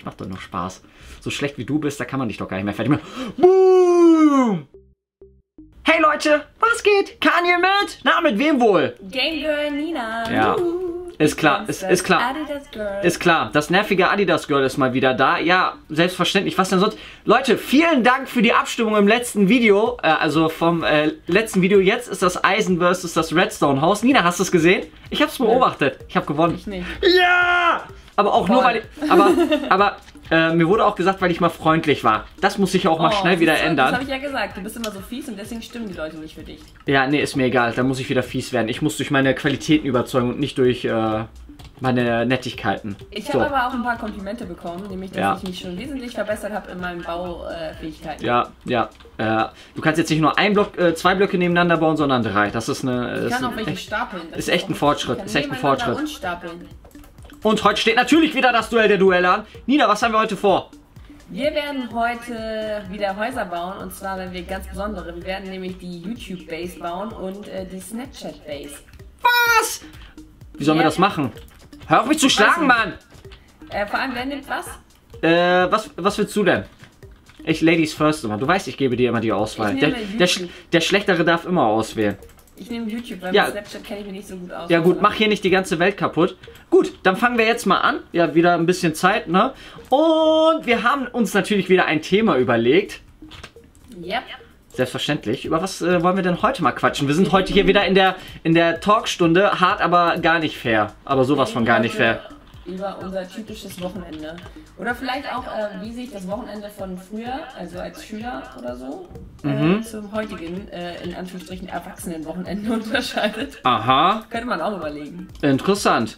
Ich mach doch nur Spaß. So schlecht wie du bist, da kann man dich doch gar nicht mehr fertig machen. Boom! Hey Leute, was geht? Kanye mit? Na, mit wem wohl? Game Girl Nina. Ja. Ist klar, ist klar. Adidas Girl. Ist klar, das nervige Adidas Girl ist mal wieder da. Ja, selbstverständlich. Was denn sonst? Leute, vielen Dank für die Abstimmung im letzten Video. Also vom letzten Video. Jetzt ist das Eisen versus das Redstone Haus. Nina, hast du es gesehen? Ich hab's beobachtet. Ich habe gewonnen. Ich nicht. Ja! Aber auch nur, weil ich, aber mir wurde auch gesagt, weil ich mal freundlich war. Das muss sich auch mal schnell wieder ändern. Das habe ich ja gesagt. Du bist immer so fies und deswegen stimmen die Leute nicht für dich. Ja, nee, ist mir egal. Da muss ich wieder fies werden. Ich muss durch meine Qualitäten überzeugen und nicht durch meine Nettigkeiten. Ich habe aber auch ein paar Komplimente bekommen, nämlich, dass ich mich schon wesentlich verbessert habe in meinen Baufähigkeiten. Ja. Du kannst jetzt nicht nur zwei Blöcke nebeneinander bauen, sondern 3. Das ist eine. Ich kann auch welche stapeln. Ist echt ein Fortschritt. Ist echt ein Fortschritt. Und stapeln. Und heute steht natürlich wieder das Duell der Duelle an. Nina, was haben wir heute vor? Wir werden heute wieder Häuser bauen, und zwar werden wir ganz besondere. Wir werden nämlich die YouTube Base bauen und die Snapchat Base. Was? Wie sollen wir das machen? Hör auf mich zu schlagen, Mann! Vor allem, wer nimmt was? Was willst du denn? Ich Ladies first immer. Du weißt, ich gebe dir immer die Auswahl. Der Schlechtere darf immer auswählen. Ich nehme YouTube, weil mit Snapchat kenne ich mich nicht so gut aus. Ja gut, mach hier nicht die ganze Welt kaputt. Gut, dann fangen wir jetzt mal an. Ja, wieder ein bisschen Zeit, ne? Und wir haben uns natürlich wieder ein Thema überlegt. Yep. Selbstverständlich. Über was wollen wir denn heute mal quatschen? Wir sind heute hier wieder in der Talkstunde. Hart, aber gar nicht fair. Aber sowas von gar nicht fair. Über unser typisches Wochenende. Oder vielleicht auch, wie sich das Wochenende von früher, also als Schüler oder so, zum heutigen, in Anführungsstrichen, Erwachsenenwochenende unterscheidet. Aha. Könnte man auch überlegen. Interessant.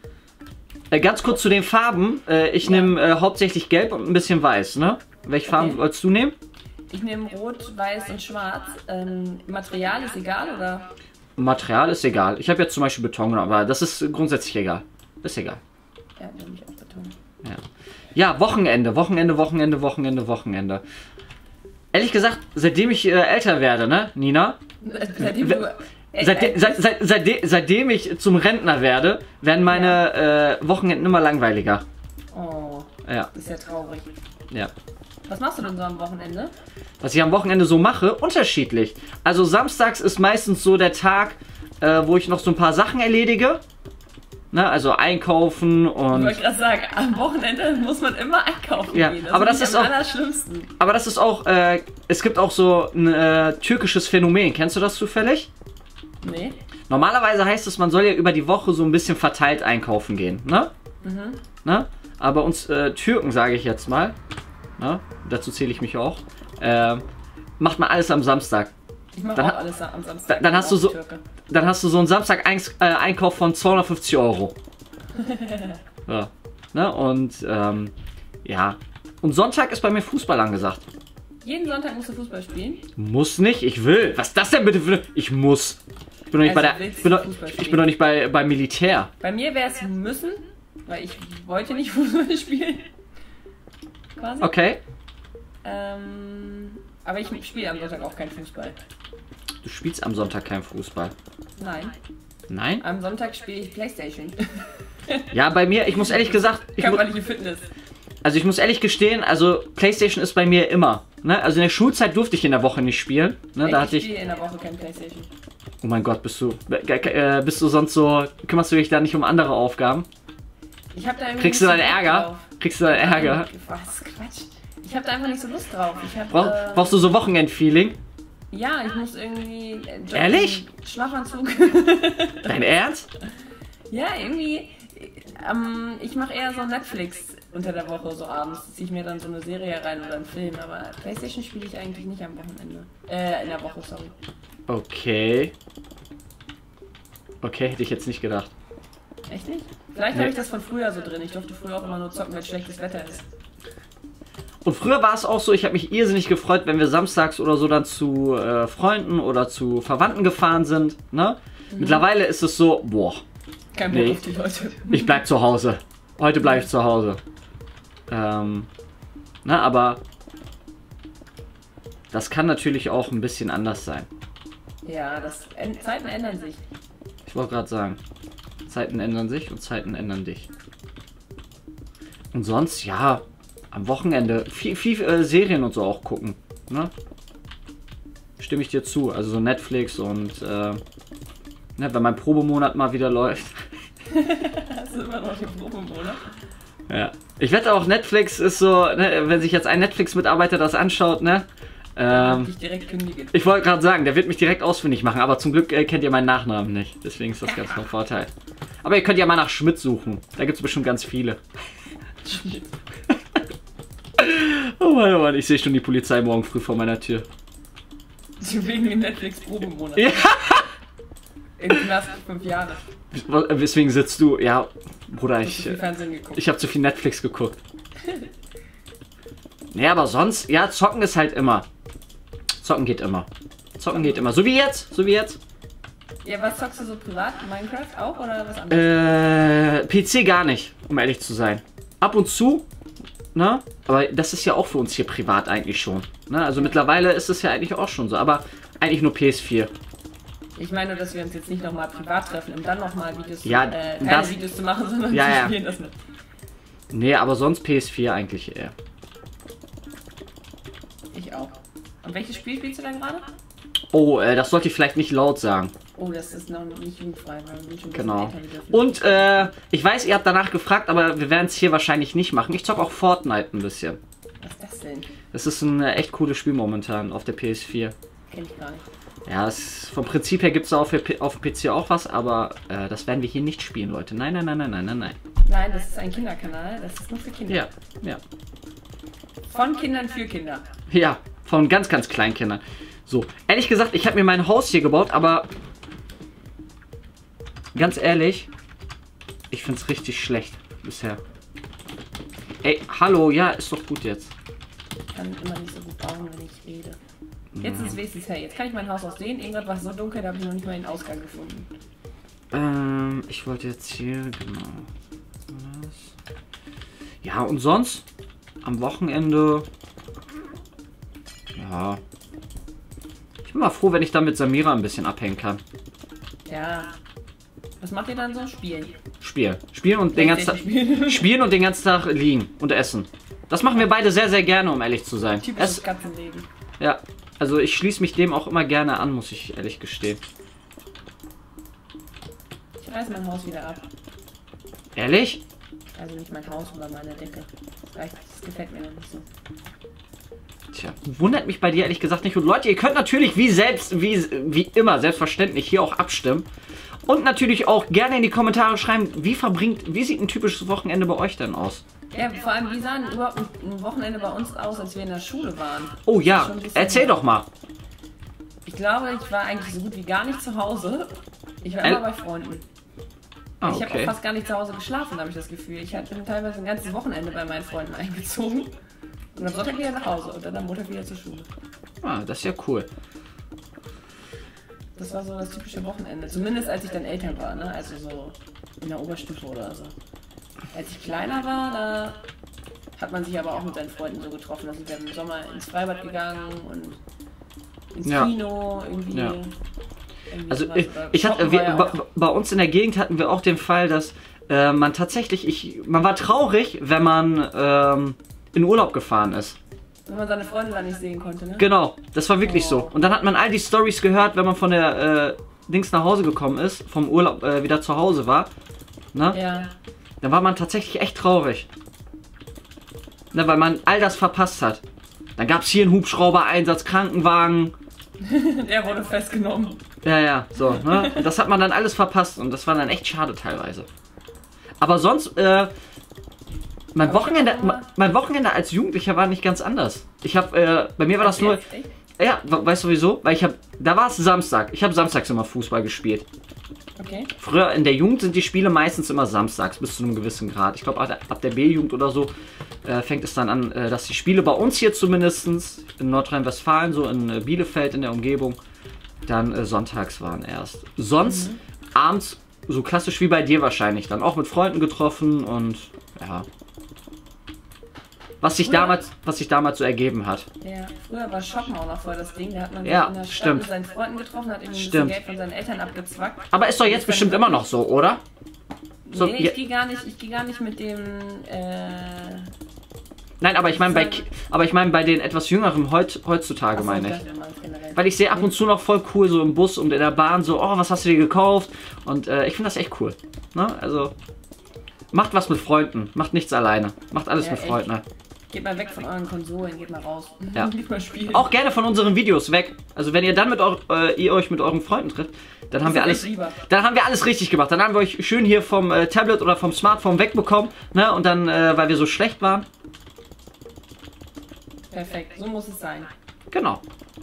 Ganz kurz zu den Farben. Ich nehme hauptsächlich gelb und ein bisschen weiß, ne? Welche Farben wolltest du nehmen? Ich nehme rot, weiß und schwarz. Material ist egal, oder? Material ist egal. Ich habe jetzt zum Beispiel Beton, aber das ist grundsätzlich egal. Ist egal. Ja, nehme ich auch Beton. Ja, Wochenende. Ehrlich gesagt, seitdem ich älter werde, ne, Nina? Seitdem ich zum Rentner werde, werden meine Wochenenden immer langweiliger. Oh, ja. Das ist ja traurig. Ja. Was machst du denn so am Wochenende? Was ich am Wochenende so mache? Unterschiedlich. Also samstags ist meistens so der Tag, wo ich noch so ein paar Sachen erledige. Ne, also einkaufen und... Ich wollte gerade sagen, am Wochenende muss man immer einkaufen gehen. Aber das ist auch... Allerschlimmsten. Aber das ist auch... es gibt auch so ein türkisches Phänomen. Kennst du das zufällig? Nee. Normalerweise heißt es, man soll ja über die Woche so ein bisschen verteilt einkaufen gehen, ne? Ne? Aber uns Türken, sage ich jetzt mal, ne? Dazu zähle ich mich auch, macht man alles am Samstag. Ich mache auch alles am Samstag. Dann hast du so einen Samstag-Einkauf von 250 €. Ja. Ne? Und ja. Und Sonntag ist bei mir Fußball angesagt. Jeden Sonntag musst du Fußball spielen? Muss nicht, ich will. Was ist das denn bitte für... Ich muss. Ich bin doch nicht bei Militär. Bei mir wäre es müssen, weil ich wollte nicht Fußball spielen. Quasi. Okay. Aber ich spiele am Sonntag auch keinen Fußball. Du spielst am Sonntag keinen Fußball? Nein. Nein? Am Sonntag spiele ich Playstation. Ja, bei mir, ich muss ehrlich gesagt... Körperliche Fitness. Also ich muss ehrlich gestehen, also Playstation ist bei mir immer. Ne? Also in der Schulzeit durfte ich in der Woche nicht spielen. Ne? Ich spiele in der Woche kein Playstation. Oh mein Gott, bist du sonst so... Kümmerst du dich da nicht um andere Aufgaben? Ich hab da irgendwie Kriegst du deinen Ärger? Kriegst du deinen Ärger? Was? Quatsch. Ich hab da einfach nicht so Lust drauf. Brauchst du so Wochenend-Feeling? Ja, ich muss irgendwie... Ehrlich? Schlafanzug. Dein Ernst? Ja, irgendwie... ich mache eher so Netflix unter der Woche, so abends. Ziehe ich mir dann so eine Serie rein oder einen Film. Aber Playstation spiele ich eigentlich nicht am Wochenende. In der Woche, sorry. Okay. Okay, hätte ich jetzt nicht gedacht. Echt nicht? Vielleicht habe ich das von früher so drin. Ich durfte früher auch immer nur zocken, wenn schlechtes Wetter ist. Und früher war es auch so, ich habe mich irrsinnig gefreut, wenn wir samstags oder so dann zu Freunden oder zu Verwandten gefahren sind. Ne? Mittlerweile ist es so, boah. Kein Bock auf die Leute. Ich bleib zu Hause. Heute bleibe ich zu Hause. Na, aber das kann natürlich auch ein bisschen anders sein. Ja, Zeiten ändern sich. Ich wollte gerade sagen, Zeiten ändern sich und Zeiten ändern dich. Und sonst, ja, am Wochenende viel Serien und so auch gucken. Ne? Stimme ich dir zu. Also so Netflix und ne, wenn mein Probemonat mal wieder läuft. Hast du immer noch den Probemonat? Ja. Ich wette auch, Netflix ist so, ne, wenn sich jetzt ein Netflix-Mitarbeiter das anschaut, ne? Ich direkt kündigen. Ich wollte gerade sagen, der wird mich direkt ausfindig machen, aber zum Glück kennt ihr meinen Nachnamen nicht. Deswegen ist das ganz von Vorteil. Aber ihr könnt ja mal nach Schmidt suchen. Da gibt es bestimmt ganz viele. Schmidt. Oh Mann, ich sehe schon die Polizei morgen früh vor meiner Tür. Wegen dem Netflix-Probemonat. Ja. In Knast 5 Jahre. Weswegen sitzt du? Ja, Bruder, ich habe zu viel Netflix geguckt. Ja, aber sonst, ja, zocken ist halt immer. Zocken geht immer. Zocken geht immer. So wie jetzt. Ja, was zockst du so privat? Minecraft auch oder was anderes? PC gar nicht, um ehrlich zu sein. Ab und zu, ne? Aber das ist ja auch für uns hier privat eigentlich schon. Ne? Also mittlerweile ist es ja eigentlich auch schon so, aber eigentlich nur PS4. Ich meine nur, dass wir uns jetzt nicht nochmal privat treffen, um dann nochmal Videos, keine Videos zu machen, sondern zu spielen das mit. Nee, aber sonst PS4 eigentlich eher. Ich auch. Und welches Spiel spielst du dann gerade? Oh, das sollte ich vielleicht nicht laut sagen. Oh, das ist noch nicht jugendfrei, weil wir schon genau. Und ich weiß, ihr habt danach gefragt, aber wir werden es hier wahrscheinlich nicht machen. Ich zocke auch Fortnite ein bisschen. Was ist das denn? Das ist ein echt cooles Spiel momentan auf der PS4. Kenn ich gar nicht. Ja, vom Prinzip her gibt es auf dem PC auch was, aber das werden wir hier nicht spielen, Leute. Nein. Nein, das ist ein Kinderkanal, das ist nur für Kinder. Ja. Von Kindern für Kinder. Ja, von ganz, ganz kleinen Kindern. So, ehrlich gesagt, ich habe mir mein Haus hier gebaut, aber ganz ehrlich, ich finde es richtig schlecht bisher. Ey, hallo, ja, ist doch gut jetzt. Ich kann immer nicht so gut bauen, wenn ich rede. Jetzt ist es wenigstens hell. Jetzt kann ich mein Haus auch sehen. Irgendwann war es so dunkel, da habe ich noch nicht mal den Ausgang gefunden. Ich wollte jetzt hier, genau. Ja, und sonst? Am Wochenende. Ja. Ich bin mal froh, wenn ich da mit Samira ein bisschen abhängen kann. Ja. Was macht ihr dann so? Spielen. Spielen und den ganzen Tag. Spielen und den ganzen Tag liegen und essen. Das machen wir beide sehr, sehr gerne, um ehrlich zu sein. Typisches Katzenleben. Ja. Also ich schließe mich dem auch immer gerne an, muss ich ehrlich gestehen. Ich reiße mein Haus wieder ab. Ehrlich? Also nicht mein Haus, aber meine Decke. Das gefällt mir noch nicht so. Tja, wundert mich bei dir ehrlich gesagt nicht. Und Leute, ihr könnt natürlich wie immer, selbstverständlich hier auch abstimmen. Und natürlich auch gerne in die Kommentare schreiben, wie sieht ein typisches Wochenende bei euch denn aus? Ja, vor allem, wie sah überhaupt ein Wochenende bei uns aus, als wir in der Schule waren? Oh ja, erzähl doch mal. Ich glaube, ich war eigentlich so gut wie gar nicht zu Hause. Ich war immer bei Freunden. Ah, ich habe auch fast gar nicht zu Hause geschlafen, habe ich das Gefühl. Ich bin teilweise ein ganzes Wochenende bei meinen Freunden eingezogen. Und am Sonntag wieder nach Hause und dann am Montag wieder zur Schule. Ah, das ist ja cool. Das war so das typische Wochenende. Zumindest als ich dann Eltern war, ne? Also so in der Oberstufe oder so. Als ich kleiner war, da hat man sich aber auch mit seinen Freunden so getroffen. Also wir sind im Sommer ins Freibad gegangen und ins Kino irgendwie. Ja. Also bei uns in der Gegend hatten wir auch den Fall, dass man tatsächlich, man war traurig, wenn man in Urlaub gefahren ist. Wenn man seine Freunde dann nicht sehen konnte, ne? Genau, das war wirklich so. Und dann hat man all die Storys gehört, wenn man von der Dings nach Hause gekommen ist, vom Urlaub wieder zu Hause war. Ne? Ja. Dann war man tatsächlich echt traurig. Ne, weil man all das verpasst hat. Dann gab es hier einen Hubschrauber-Einsatz, Krankenwagen. Er wurde festgenommen. Ja, so. Ne? Und das hat man dann alles verpasst und das war dann echt schade teilweise. Aber sonst, mein Wochenende als Jugendlicher war nicht ganz anders. Bei mir war das nur... Ja, weißt du wieso? Weil da war es Samstag. Ich habe samstags immer Fußball gespielt. Okay. Früher in der Jugend sind die Spiele meistens immer samstags, bis zu einem gewissen Grad. Ich glaube, ab der B-Jugend oder so fängt es dann an, dass die Spiele bei uns hier zumindest in Nordrhein-Westfalen, so in Bielefeld in der Umgebung, dann sonntags waren erst. Sonst abends, so klassisch wie bei dir wahrscheinlich, dann auch mit Freunden getroffen und ja. Was sich damals so ergeben hat. Ja, früher war Shoppen auch noch voll das Ding. Da hat man sich ja, in der Stadt mit seinen Freunden getroffen, hat irgendwie ein bisschen Geld von seinen Eltern abgezwackt. Aber ist doch jetzt bestimmt immer noch so, oder? So, nee, ja. ich gehe gar nicht mit dem, Nein, aber ich meine bei den etwas jüngeren heutzutage, meine ich. Weil ich sehe ab und zu noch voll cool so im Bus und in der Bahn so, oh, was hast du dir gekauft? Und ich finde das echt cool. Ne? Also, macht was mit Freunden, macht nichts alleine. Macht alles mit Freunden. Ne? Geht mal weg von euren Konsolen, geht mal raus. Ja. Geht mal spielen. Auch gerne von unseren Videos weg. Also wenn ihr dann ihr euch mit euren Freunden trifft, dann haben wir alles richtig gemacht. Dann haben wir euch schön hier vom Tablet oder vom Smartphone wegbekommen, ne? Und dann, weil wir so schlecht waren. Perfekt, so muss es sein. Genau.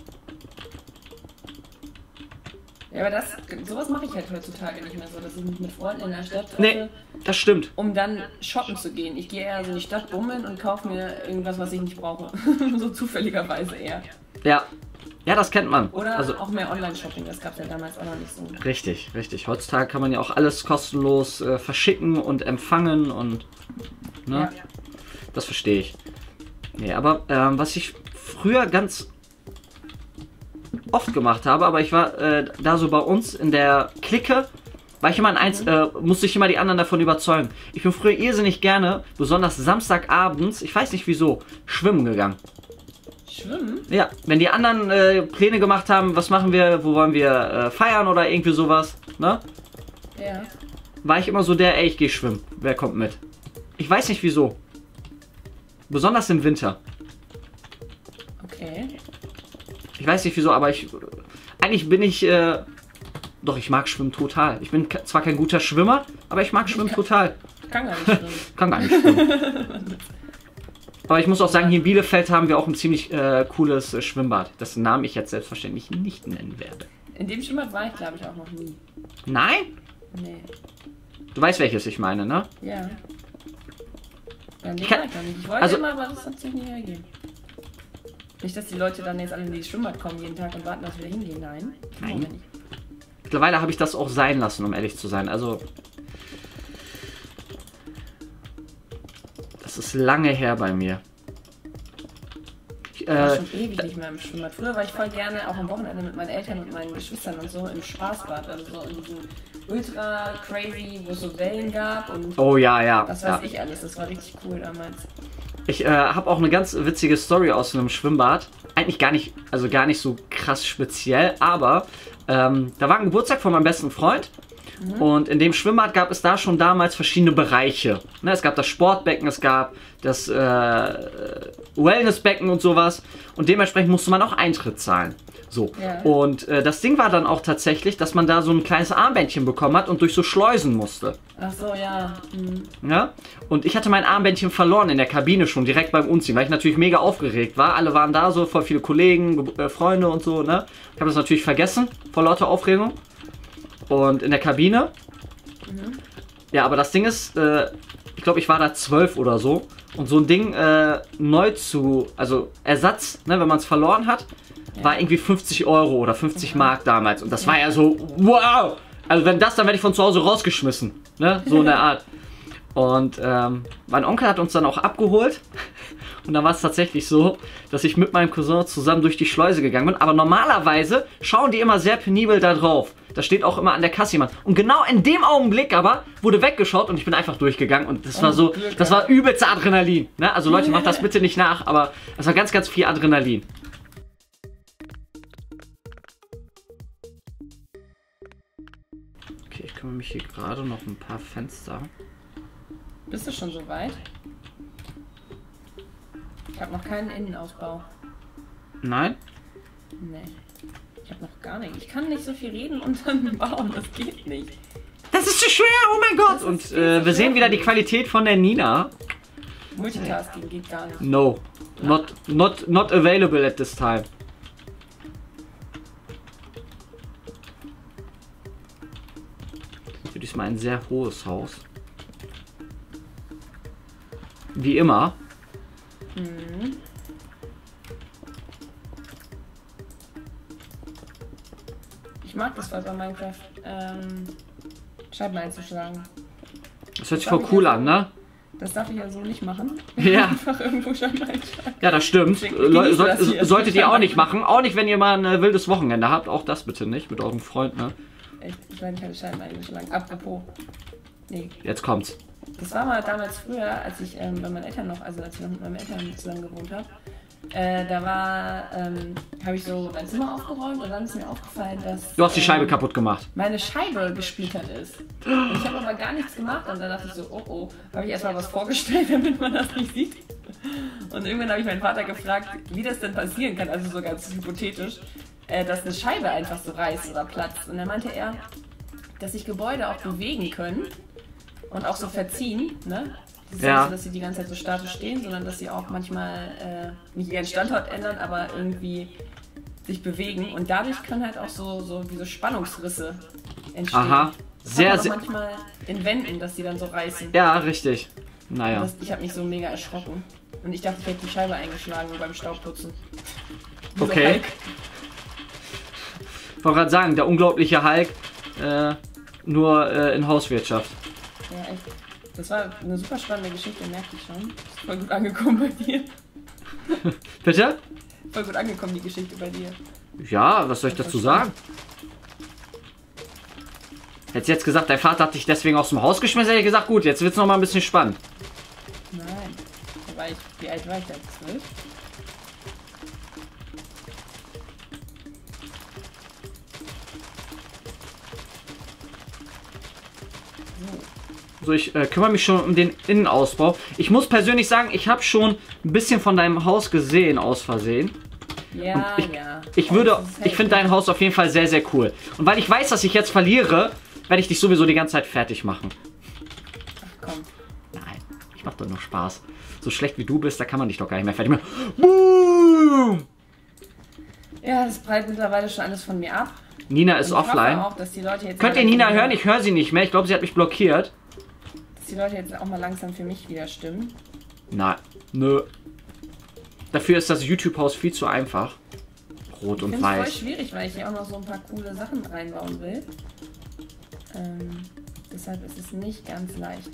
Ja, aber sowas mache ich halt heutzutage nicht mehr so, dass ich mich mit Freunden in der Stadt treffe, Nee, das stimmt. um dann shoppen zu gehen. Ich gehe eher so in die Stadt bummeln und kaufe mir irgendwas, was ich nicht brauche. So zufälligerweise eher. Ja. Ja, das kennt man. Oder also, auch mehr Online-Shopping, das gab es ja damals auch noch nicht so. Richtig, richtig. Heutzutage kann man ja auch alles kostenlos verschicken und empfangen und... Ne? Ja. Das verstehe ich. Nee, aber was ich früher ganz oft gemacht habe, aber ich war da so bei uns in der Clique, war ich immer in eins, musste ich immer die anderen davon überzeugen. Ich bin früher irrsinnig gerne, besonders Samstagabends, ich weiß nicht wieso, schwimmen gegangen. Schwimmen? Ja, wenn die anderen Pläne gemacht haben, was machen wir, wo wollen wir feiern oder irgendwie sowas, ne? Ja. War ich immer so der, ey, ich gehe schwimmen, wer kommt mit? Ich weiß nicht wieso. Besonders im Winter. Okay. Ich weiß nicht wieso, aber eigentlich bin ich, doch, ich mag Schwimmen total. Ich bin zwar kein guter Schwimmer, aber ich mag Schwimmen total. Kann gar nicht schwimmen. Kann gar nicht schwimmen. Aber ich muss auch sagen, hier in Bielefeld haben wir auch ein ziemlich cooles Schwimmbad, dessen Namen ich jetzt selbstverständlich nicht nennen werde. In dem Schwimmbad war ich, glaube ich, auch noch nie. Nein? Nee. Du weißt, welches ich meine, ne? Ja. Ja, nee, Ich kann- war ich noch nicht. Ich wollte also- immer, aber das hat sich nie ergeben. Nicht, dass die Leute dann jetzt alle in dieses Schwimmbad kommen jeden Tag und warten, dass wir hingehen. Nein. Nein. Machen wir nicht. Mittlerweile habe ich das auch sein lassen, um ehrlich zu sein. Also, das ist lange her bei mir. Ich war schon ewig nicht mehr im Schwimmbad. Früher war ich voll gerne auch am Wochenende mit meinen Eltern und meinen Geschwistern und so im Spaßbad. Also so in diesem ultra crazy, wo es so Wellen gab und Oh ja, ja. was weiß ich alles. Das war richtig cool damals. Ich habe auch eine ganz witzige Story aus einem Schwimmbad. Eigentlich gar nicht so krass speziell, aber da war ein Geburtstag von meinem besten Freund. Und in dem Schwimmbad gab es da schon damals verschiedene Bereiche. Ne, es gab das Sportbecken, es gab das Wellnessbecken und sowas. Und dementsprechend musste man auch Eintritt zahlen. So. Ja. Und das Ding war dann auch tatsächlich, dass man da so ein kleines Armbändchen bekommen hat und durch so Schleusen musste. Ach so, ja. Ja? Und ich hatte mein Armbändchen verloren in der Kabine schon, direkt beim Umziehen, weil ich natürlich mega aufgeregt war. Alle waren da so, voll viele Kollegen, Freunde und so. Ne? Ich habe das natürlich vergessen, vor lauter Aufregung. Und in der Kabine. Ja, aber das Ding ist, ich glaube, ich war da 12 oder so. Und so ein Ding also Ersatz, ne, wenn man es verloren hat, war irgendwie 50 Euro oder 50 Mark damals. Und das war ja so, wow! Also wenn das, dann werde ich von zu Hause rausgeschmissen. Ne? So in der Art. Und mein Onkel hat uns dann auch abgeholt. Und dann war es tatsächlich so, dass ich mit meinem Cousin zusammen durch die Schleuse gegangen bin. Aber normalerweise schauen die immer sehr penibel da drauf. Da steht auch immer an der Kasse jemand. Und genau in dem Augenblick aber wurde weggeschaut und ich bin einfach durchgegangen. Und das war so, das war übelste Adrenalin. Ne? Also Leute, macht das bitte nicht nach, aber das war ganz, ganz viel Adrenalin. Okay, ich kümmere mich hier gerade noch ein paar Fenster. Bist du schon so weit? Ich habe noch keinen Innenausbau. Nein? Nee. Ich habe noch gar nicht. Ich kann nicht so viel reden und dann bauen. Das geht nicht. Das ist zu schwer, oh mein Gott! Und wir sehen wieder die Qualität von der Nina. Multitasking geht gar nicht. No. Not available at this time. Das ist diesmal ein sehr hohes Haus. Wie immer. Ich mag das voll bei Minecraft, Scheiben einzuschlagen. Das hört sich voll cool an, ne? Das darf ich ja so nicht machen. Ja. Einfach irgendwo Scheiben einschlagen. Ja, das stimmt. Genieße das hier. Solltet ihr auch nicht machen. Auch nicht, wenn ihr mal ein wildes Wochenende habt. Auch das bitte nicht mit eurem Freund, ne? Echt, ich meine, ich habe Scheiben eingeschlagen. Apropos. Nee. Jetzt kommt's. Das war mal damals früher, als ich bei meinen Eltern noch, also als ich noch mit meinen Eltern zusammen gewohnt habe. Habe ich so mein Zimmer aufgeräumt und dann ist mir aufgefallen, dass... Du hast die Scheibe kaputt gemacht. Meine Scheibe gesplittert ist. Und ich habe aber gar nichts gemacht und dann dachte ich so, oh oh, habe ich erstmal was vorgestellt, damit man das nicht sieht. Und irgendwann habe ich meinen Vater gefragt, wie das denn passieren kann, also so ganz hypothetisch, dass eine Scheibe einfach so reißt oder platzt. Und dann meinte er, dass sich Gebäude auch bewegen können und auch so verziehen, ne? Das ist ja nicht so, dass sie die ganze Zeit so statisch stehen, sondern dass sie auch manchmal nicht ihren Standort ändern, aber irgendwie sich bewegen. Und dadurch können halt auch so wie so Spannungsrisse entstehen. Aha. Sehr, sehr. Manchmal in Wänden, dass die dann so reißen. Ja, richtig. Naja. Ich habe mich so mega erschrocken. Und ich dachte, ich hätte die Scheibe eingeschlagen beim Staubputzen. Okay. Ich wollte gerade sagen, der unglaubliche Hulk, nur in Hauswirtschaft. Ja, echt. Das war eine super spannende Geschichte, merke ich schon. Ist voll gut angekommen bei dir. Bitte? Voll gut angekommen, die Geschichte bei dir. Ja, was soll ich dazu sagen? Hättest du jetzt gesagt, dein Vater hat dich deswegen aus dem Haus geschmissen, hätte ich gesagt, gut, jetzt wird es noch mal ein bisschen spannend. Nein. Wie alt war ich da? 12? So, ich kümmere mich schon um den Innenausbau. Ich muss persönlich sagen, ich habe schon ein bisschen von deinem Haus gesehen, aus Versehen. Ja, ich finde dein Haus auf jeden Fall sehr, sehr cool. Und weil ich weiß, dass ich jetzt verliere, werde ich dich sowieso die ganze Zeit fertig machen. Ach komm. Nein, ich mache doch nur Spaß. So schlecht wie du bist, da kann man dich doch gar nicht mehr fertig machen. Boom! Ja, das prallt mittlerweile schon alles von mir ab. Nina ist offline. Auch, dass die Leute jetzt Könnt ihr Nina hören? Ich höre sie nicht mehr. Ich glaube, sie hat mich blockiert. Dass die Leute jetzt auch mal langsam für mich wieder stimmen. Nein, nö. Dafür ist das YouTube-Haus viel zu einfach. Rot und weiß. Das ist voll schwierig, weil ich hier auch noch so ein paar coole Sachen reinbauen will. Deshalb ist es nicht ganz leicht.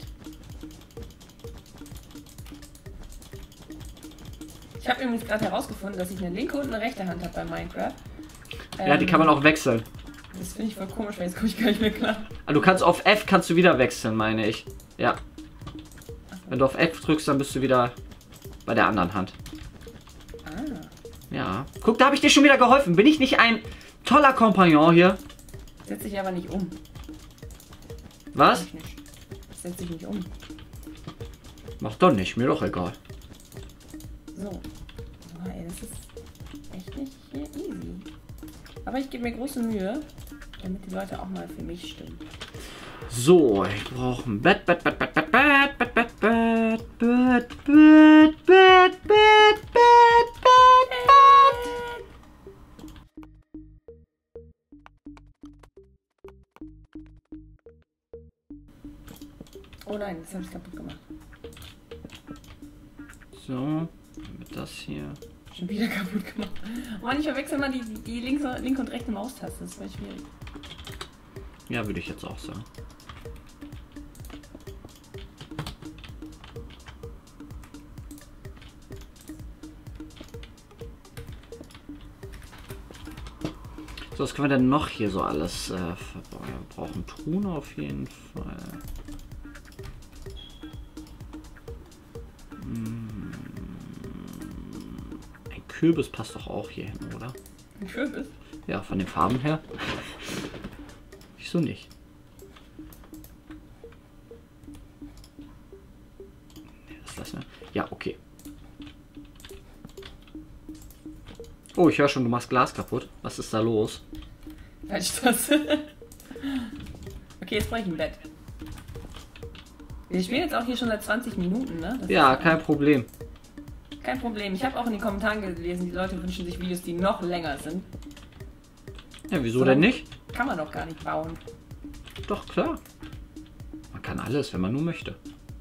Ich habe übrigens gerade herausgefunden, dass ich eine linke und eine rechte Hand habe bei Minecraft. Ja, die kann man auch wechseln. Das finde ich voll komisch, weil jetzt komme ich gar nicht mehr klar. Ah, du kannst auf F kannst du wieder wechseln, meine ich. Ja. Wenn du auf F drückst, dann bist du wieder bei der anderen Hand. Ah. Ja. Guck, da habe ich dir schon wieder geholfen. Bin ich nicht ein toller Kompagnon hier? Setz dich aber nicht um. Was? Setz dich nicht um. Mach doch nicht, mir doch egal. So. Oh, ey, das ist echt nicht hier easy. Aber ich gebe mir große Mühe, damit die Leute auch mal für mich stimmen. So, ich brauche ein Bett. Oh nein, das habe ich kaputt gemacht. So, mit das hier. Schon wieder kaputt gemacht. Oh Mann, ich verwechsel mal die linke und rechte Maustaste. Das ist voll schwierig. Ja, würde ich jetzt auch sagen. So, was können wir denn noch hier so alles verbauen? Wir brauchen Truhen auf jeden Fall. Ein Kürbis passt doch auch hier hin, oder? Ein Kürbis? Ja, von den Farben her. Wieso nicht? Nee, das lassen wir. Ja, okay. Oh, ich höre schon, du machst Glas kaputt. Was ist da los? Falschtaste. Okay, jetzt brauche ich ein Bett. Wir spielen jetzt auch hier schon seit 20 Minuten, ne? Das ja, ist, kein Problem. Kein Problem. Ich habe auch in den Kommentaren gelesen, die Leute wünschen sich Videos, die noch länger sind. Ja, wieso denn nicht? Kann man doch gar nicht bauen. Doch, klar. Man kann alles, wenn man nur möchte.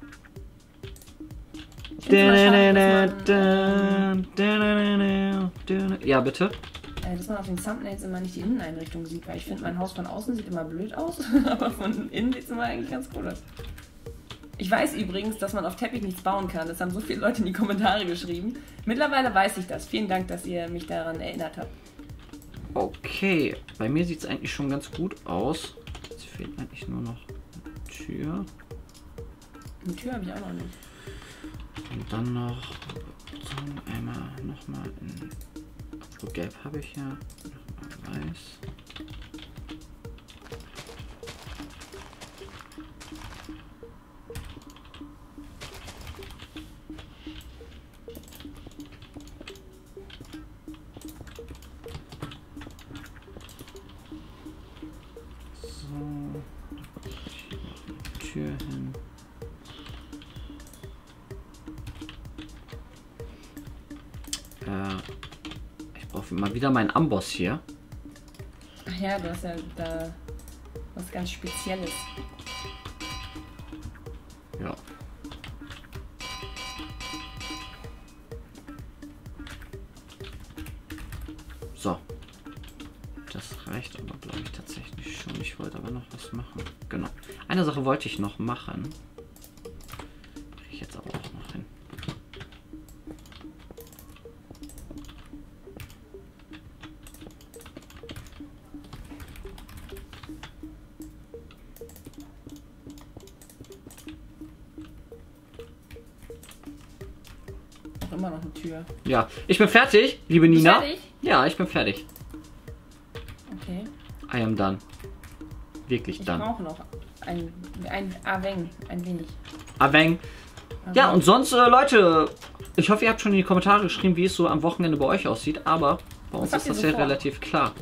Ja, bitte? Dass man auf den Thumbnails immer nicht die Inneneinrichtung sieht, weil ich finde, mein Haus von außen sieht immer blöd aus, aber von innen sieht es immer eigentlich ganz cool aus. Ich weiß übrigens, dass man auf Teppich nichts bauen kann. Das haben so viele Leute in die Kommentare geschrieben. Mittlerweile weiß ich das. Vielen Dank, dass ihr mich daran erinnert habt. Okay, bei mir sieht es eigentlich schon ganz gut aus. Jetzt fehlt eigentlich nur noch eine Tür. Eine Tür habe ich auch noch nicht. Und dann noch so einmal nochmal in. So gelb habe ich ja. Nochmal weiß. Tür hin. Ich brauche mal wieder meinen Amboss hier. Ach ja, du hast ja da was ganz Spezielles. Ja. So. Das reicht aber, glaube ich, tatsächlich schon. Ich wollte aber noch was machen. Genau. Eine Sache wollte ich noch machen. Kriege ich jetzt aber auch noch hin. Auch immer noch eine Tür. Ja, ich bin fertig, liebe Nina. Fertig? Ja, ich bin fertig. Okay. I am done. Wirklich Ich done. brauche noch ein wenig. Aveng. Ja, und sonst, Leute, ich hoffe, ihr habt schon in die Kommentare geschrieben, wie es so am Wochenende bei euch aussieht, aber bei uns habt ist ihr das so ja vor? relativ klar.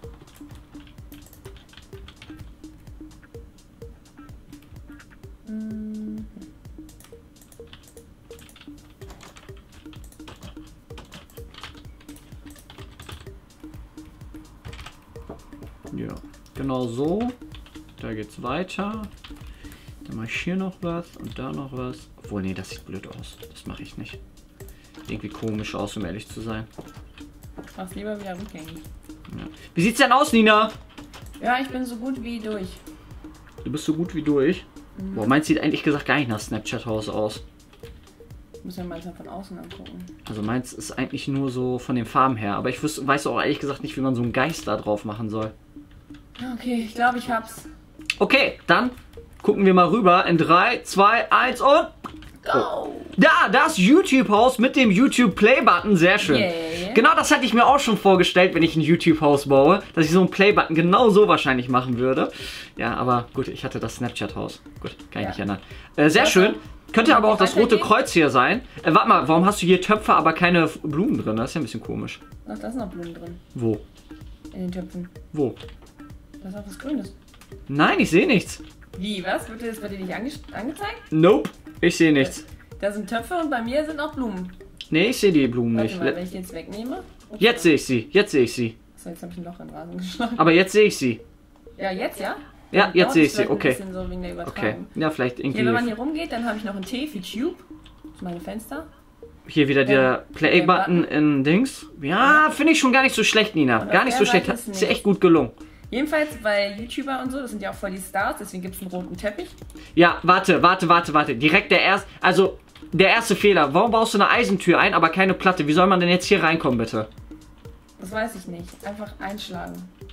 Ja, genau so. Da geht's weiter. Dann mache ich hier noch was und da noch was. Obwohl, nee, das sieht blöd aus. Das mache ich nicht. Irgendwie komisch aus, um ehrlich zu sein. Mach's lieber wieder rückgängig. Ja. Wie sieht's denn aus, Nina? Ja, ich bin so gut wie durch. Du bist so gut wie durch. Boah, meins sieht eigentlich gesagt gar nicht nach Snapchat-Haus aus. Muss ja mal von außen angucken. Also meins ist eigentlich nur so von den Farben her. Aber ich weiß auch ehrlich gesagt nicht, wie man so einen Geist da drauf machen soll. Okay, ich glaube, ich hab's. Okay, dann gucken wir mal rüber in 3, 2, 1 und... Go! Ja, das YouTube-Haus mit dem YouTube-Play-Button, sehr schön. Yeah. Genau das hatte ich mir auch schon vorgestellt, wenn ich ein YouTube-Haus baue, dass ich so einen Play-Button genau so wahrscheinlich machen würde. Ja, aber gut, ich hatte das Snapchat-Haus. Gut, kann ich nicht ändern. Sehr schön. Könnte aber auch das rote Kreuz hier sein. Warte mal, warum hast du hier Töpfe, aber keine Blumen drin? Das ist ja ein bisschen komisch. Ach, da sind noch Blumen drin. Wo? In den Töpfen. Wo? Da ist auch was Grünes. Nein, ich sehe nichts. Wie, was? Wird dir das bei dir nicht angezeigt? Nope, ich sehe nichts. Da sind Töpfe und bei mir sind auch Blumen. Nee, ich sehe die Blumen Warte nicht. mal, wenn ich die jetzt wegnehme. Okay. Jetzt sehe ich sie, jetzt sehe ich sie. So, jetzt habe ich ein Loch in den Rasen geschlagen. Aber jetzt sehe ich sie. Ja, jetzt, ja? Ja, Dann jetzt dauert sehe es ich sie, vielleicht ein okay. bisschen so wegen der Okay, Übertragung. ja, vielleicht irgendwie... Hier, wenn man hier rumgeht, dann habe ich noch einen T für Tube. Das ist meine Fenster. Hier wieder der Play-Button in Dings. Ja, finde ich schon gar nicht so schlecht, Nina. Und Gar auf nicht der so schlecht. Seite ist Ist ja echt gut gelungen. Jedenfalls bei YouTuber und so, das sind ja auch voll die Stars, deswegen gibt es einen roten Teppich. Ja, warte. Direkt der erste Fehler. Warum baust du eine Eisentür ein, aber keine Platte? Wie soll man denn jetzt hier reinkommen, bitte? Das weiß ich nicht. Einfach einschlagen.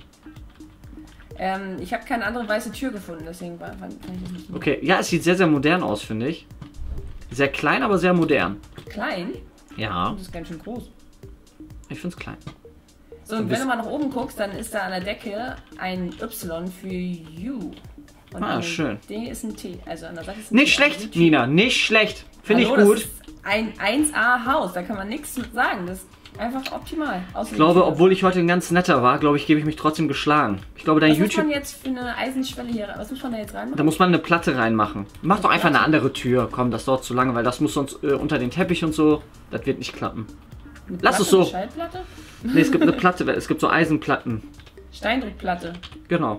Ich habe keine andere weiße Tür gefunden, deswegen kann ich das nicht. Okay, ja, es sieht sehr, sehr modern aus, finde ich. Sehr klein, aber sehr modern. Klein? Ja, Das ist ganz schön groß. ich finde es klein. So, und wenn du mal nach oben guckst, dann ist da an der Decke ein Y für You. Und an dem schön. D ist ein T. Also an der Seite ist ein Nicht T. schlecht, Also Nina, nicht schlecht. Finde ich Hallo, gut. Das ist ein 1A-Haus, da kann man nichts zu sagen. Das ist einfach optimal. Ich glaube, obwohl ich heute ein ganz netter war, glaube ich, gebe ich mich trotzdem geschlagen. Ich glaube, dein was muss YouTube... man jetzt für eine Eisenschwelle hier, was muss man da jetzt reinmachen? Da muss man eine Platte reinmachen. Mach doch einfach eine andere Tür. Komm, das dauert zu lange, weil das muss sonst unter den Teppich und so. Das wird nicht klappen. Eine Lass Platte, es so. Eine Schallplatte? Nee, es gibt eine Platte, es gibt so Eisenplatten. Steindruckplatte. Genau.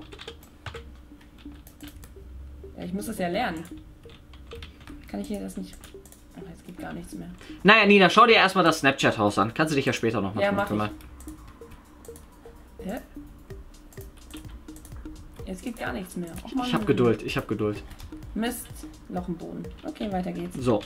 Ja, ich muss das ja lernen. Kann ich hier das nicht... Ach, jetzt geht gar nichts mehr. Naja, Nina, schau dir erstmal das Snapchat-Haus an. Kannst du dich ja später nochmal Ja, drum mach kümmern. Hä? Jetzt geht gar nichts mehr. Och, Mann. Ich hab Geduld, ich hab Geduld. Mist. Noch ein Boden. Okay, weiter geht's. So.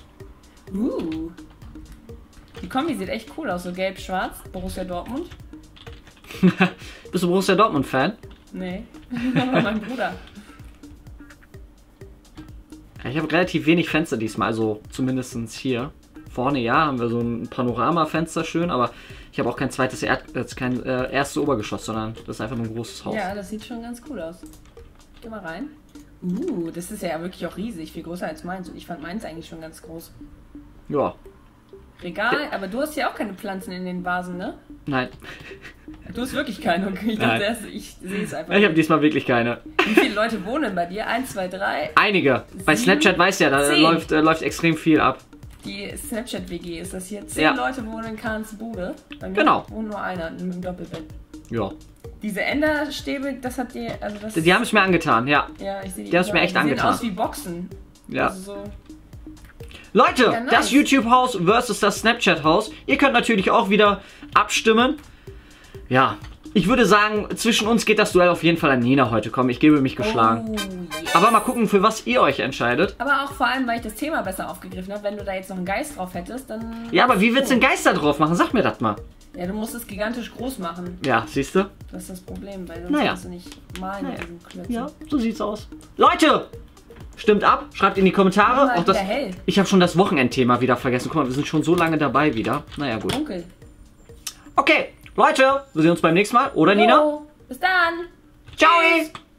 Die Kombi sieht echt cool aus. So gelb-schwarz. Borussia Dortmund. Bist du Borussia Dortmund-Fan? Nee. Aber mein Bruder. Ich habe relativ wenig Fenster diesmal, also zumindest hier. Vorne ja, haben wir so ein Panoramafenster schön, aber ich habe auch kein zweites kein erstes Obergeschoss, sondern das ist einfach nur ein großes Haus. Ja, das sieht schon ganz cool aus. Geh mal rein. Das ist ja wirklich auch riesig, viel größer als meins. Und ich fand meins eigentlich schon ganz groß. Ja. Regal, aber du hast ja auch keine Pflanzen in den Vasen, ne? Nein. Du hast wirklich keine. Okay, ich sehe es einfach. Ich habe diesmal wirklich keine. Wie viele Leute wohnen bei dir? 1, 2, 3? Einige. Bei Snapchat weiß ja, da läuft extrem viel ab. Die Snapchat-WG ist das hier. 10 Leute wohnen in Kahns Bude. Bei mir wohnt nur einer mit dem Doppelbett. Ja. Diese Enderstäbe, das hat dir... Also das die haben es mir angetan, ja. Ja, ich sehe die haben es mir echt angetan. Die sehen aus wie Boxen. Ja. Also so. Leute, Ja, nice. Das YouTube-Haus versus das Snapchat-Haus. Ihr könnt natürlich auch wieder abstimmen. Ja, ich würde sagen, zwischen uns geht das Duell auf jeden Fall an Nina heute. Komm, ich gebe mich geschlagen. Oh, yes. Aber mal gucken, für was ihr euch entscheidet. Aber auch vor allem, weil ich das Thema besser aufgegriffen habe. Wenn du da jetzt noch einen Geist drauf hättest, dann... Ja, aber wie willst du den Geist da drauf machen? Sag mir das mal. Ja, du musst es gigantisch groß machen. Ja, siehst du? Das ist das Problem, weil sonst kannst du nicht malen mit diesem Klötzchen. Ja, so sieht's aus. Leute! Stimmt ab, schreibt in die Kommentare. Auch das, ich habe schon das Wochenendthema wieder vergessen. Guck mal, wir sind schon so lange dabei wieder. Naja, gut. Dunkel. Okay, Leute, wir sehen uns beim nächsten Mal. Oder, Nina? Bis dann. Ciao! Tschüss.